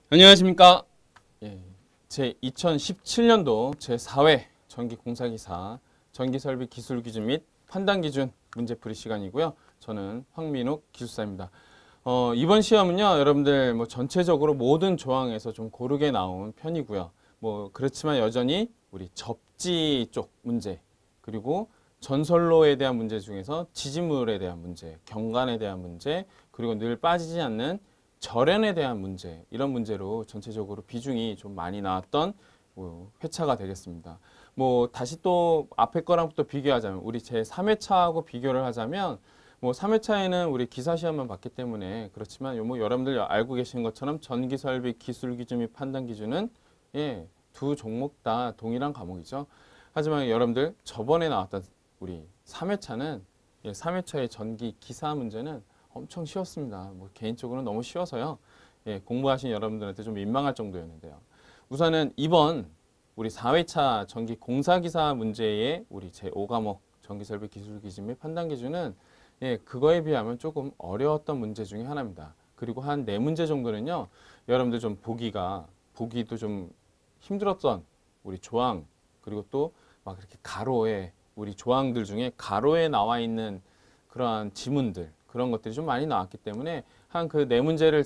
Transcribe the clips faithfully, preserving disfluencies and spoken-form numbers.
안녕하십니까. 예, 제 이천십칠 년도 제사 회 전기공사기사 전기설비 기술기준 및 판단기준 문제풀이 시간이고요. 저는 황민욱 기술사입니다. 어, 이번 시험은요, 여러분들 뭐 전체적으로 모든 조항에서 좀 고르게 나온 편이고요. 뭐 그렇지만 여전히 우리 접지 쪽 문제, 그리고 전선로에 대한 문제 중에서 지지물에 대한 문제, 경관에 대한 문제, 그리고 늘 빠지지 않는 절연에 대한 문제, 이런 문제로 전체적으로 비중이 좀 많이 나왔던 뭐 회차가 되겠습니다. 뭐 다시 또 앞에 거랑 또 비교하자면, 우리 제삼 회차하고 비교를 하자면, 뭐 삼 회차에는 우리 기사 시험만 봤기 때문에 그렇지만 뭐 여러분들 알고 계시는 것처럼 전기설비 기술 기준 및 판단 기준은 예, 두 종목 다 동일한 과목이죠. 하지만 여러분들 저번에 나왔던 우리 삼 회차는 예, 삼 회차의 전기 기사 문제는 엄청 쉬웠습니다. 뭐 개인적으로는 너무 쉬워서요. 예, 공부하신 여러분들한테 좀 민망할 정도였는데요. 우선은 이번 우리 사 회차 전기 공사기사 문제의 우리 제오 과목 전기설비 기술 기준 및 판단 기준은 예, 그거에 비하면 조금 어려웠던 문제 중에 하나입니다. 그리고 한 네 문제 정도는요, 여러분들 좀 보기가, 보기도 좀 힘들었던 우리 조항, 그리고 또 막 이렇게 가로에, 우리 조항들 중에 가로에 나와 있는 그러한 지문들, 그런 것들이 좀 많이 나왔기 때문에 한 그 네 문제를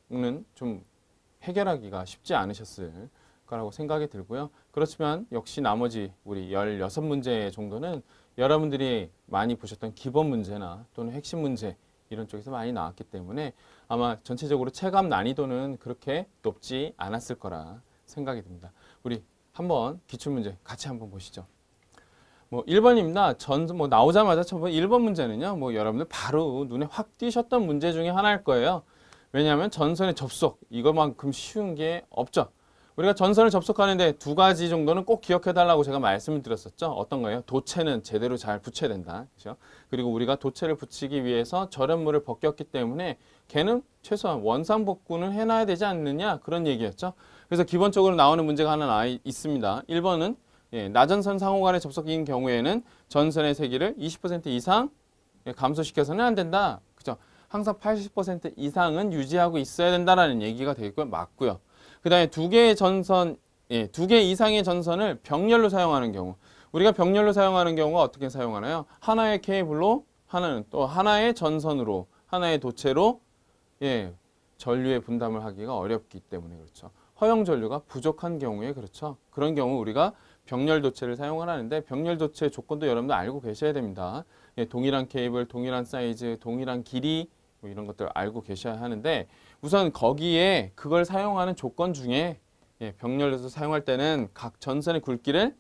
좀 해결하기가 쉽지 않으셨을 거라고 생각이 들고요. 그렇지만 역시 나머지 우리 열여섯 문제 정도는 여러분들이 많이 보셨던 기본 문제나 또는 핵심 문제 이런 쪽에서 많이 나왔기 때문에 아마 전체적으로 체감 난이도는 그렇게 높지 않았을 거라 생각이 듭니다. 우리 한번 기출문제 같이 한번 보시죠. 뭐 일 번입니다. 전, 뭐 나오자마자 첫 번 일 번 문제는요, 뭐 여러분들 바로 눈에 확 띄셨던 문제 중에 하나일 거예요. 왜냐하면 전선의 접속, 이것만큼 쉬운 게 없죠. 우리가 전선을 접속하는데 두 가지 정도는 꼭 기억해 달라고 제가 말씀을 드렸었죠. 어떤 거예요? 도체는 제대로 잘 붙여야 된다. 그렇죠? 그리고 우리가 도체를 붙이기 위해서 절연물을 벗겼기 때문에 걔는 최소한 원상복구는 해놔야 되지 않느냐, 그런 얘기였죠. 그래서 기본적으로 나오는 문제가 하나 나 있습니다. 일 번은 예, 나전선 상호 간의 접속인 경우에는 전선의 세기를 이십 퍼센트 이상 감소시켜서는 안 된다. 그죠? 항상 팔십 퍼센트 이상은 유지하고 있어야 된다라는 얘기가 되겠고요. 맞고요. 그 다음에 두 개의 전선, 예, 두 개 이상의 전선을 병렬로 사용하는 경우. 우리가 병렬로 사용하는 경우가 어떻게 사용하나요? 하나의 케이블로, 하나는 또 하나의 전선으로, 하나의 도체로, 예, 전류의 분담을 하기가 어렵기 때문에 그렇죠. 허용 전류가 부족한 경우에 그렇죠. 그런 경우 우리가 병렬 도체를 사용을 하는데, 병렬 도체 조건도 여러분들 알고 계셔야 됩니다. 예, 동일한 케이블, 동일한 사이즈, 동일한 길이, 뭐 이런 것들 알고 계셔야 하는데, 우선 거기에 그걸 사용하는 조건 중에 예, 병렬에서 사용할 때는 각 전선의 굵기를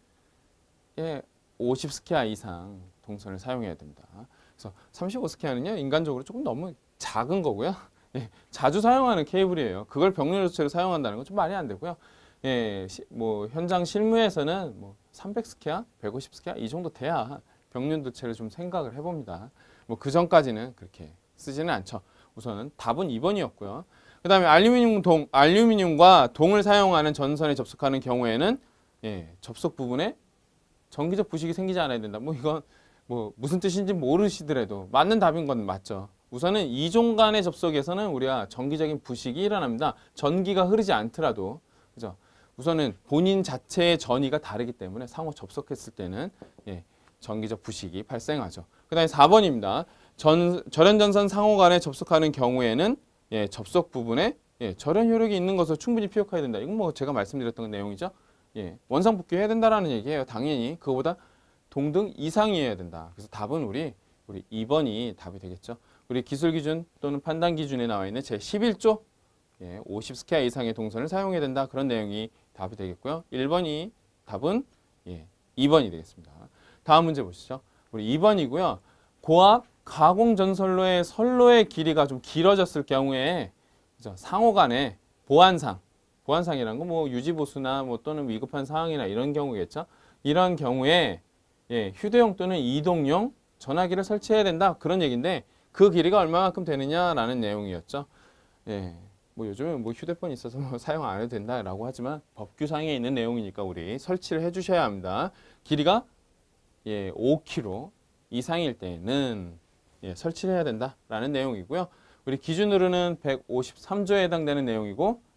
예, 오십 스퀘어 이상 동선을 사용해야 됩니다. 그래서 삼십오 스퀘어는요, 인간적으로 조금 너무 작은 거고요. 예, 자주 사용하는 케이블이에요. 그걸 병렬 도체로 사용한다는 건 좀 말이 안 되고요. 예, 시, 뭐 현장 실무에서는 뭐 삼백 스퀘어, 백오십 스퀘어 이 정도 돼야 병렬 도체를 좀 생각을 해봅니다. 뭐 그 전까지는 그렇게 쓰지는 않죠. 우선은 답은 이 번이었고요. 그 다음에 알루미늄 동, 알루미늄과 동을 사용하는 전선에 접속하는 경우에는 예, 접속 부분에 전기적 부식이 생기지 않아야 된다. 뭐 이건 뭐 무슨 뜻인지 모르시더라도 맞는 답인 건 맞죠. 우선은 이종 간의 접속에서는 우리가 전기적인 부식이 일어납니다. 전기가 흐르지 않더라도. 그죠? 우선은 본인 자체의 전위가 다르기 때문에 상호 접속했을 때는 예, 전기적 부식이 발생하죠. 그 다음에 사 번입니다. 전, 절연전선 상호 간에 접속하는 경우에는 예, 접속 부분에 예, 절연 효력이 있는 것을 충분히 피력해야 된다. 이건 뭐 제가 말씀드렸던 내용이죠. 예, 원상복귀 해야 된다라는 얘기예요. 당연히 그거보다 동등 이상이어야 된다. 그래서 답은 우리 우리 이 번이 답이 되겠죠. 우리 기술기준 또는 판단기준에 나와 있는 제십일 조 예, 오십 스퀘어 이상의 동선을 사용해야 된다. 그런 내용이 답이 되겠고요. 일 번이 답은 예, 이 번이 되겠습니다. 다음 문제 보시죠. 우리 이 번이고요. 고압 가공 전선로의 선로의 길이가 좀 길어졌을 경우에 그죠? 상호 간에 보안상, 보안상이라는 건 뭐 유지보수나 뭐 또는 위급한 상황이나 이런 경우겠죠. 이런 경우에 예, 휴대용 또는 이동용 전화기를 설치해야 된다. 그런 얘기인데 그 길이가 얼마만큼 되느냐라는 내용이었죠. 예. 뭐 요즘은 뭐 휴대폰 있어서 뭐 사용 안 해도 된다라고 하지만 법규상에 있는 내용이니까 우리 설치를 해주셔야 합니다. 길이가 예, 오 킬로미터 이상일 때는 예, 설치를 해야 된다라는 내용이고요. 우리 기준으로는 백오십삼 조에 해당되는 내용이고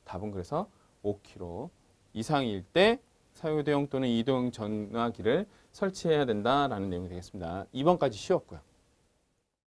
답은 그래서 오 킬로미터 이상일 때 사유도형 또는 이도형 전화기를 설치해야 된다라는 내용이 되겠습니다. 이 번까지 쉬웠고요.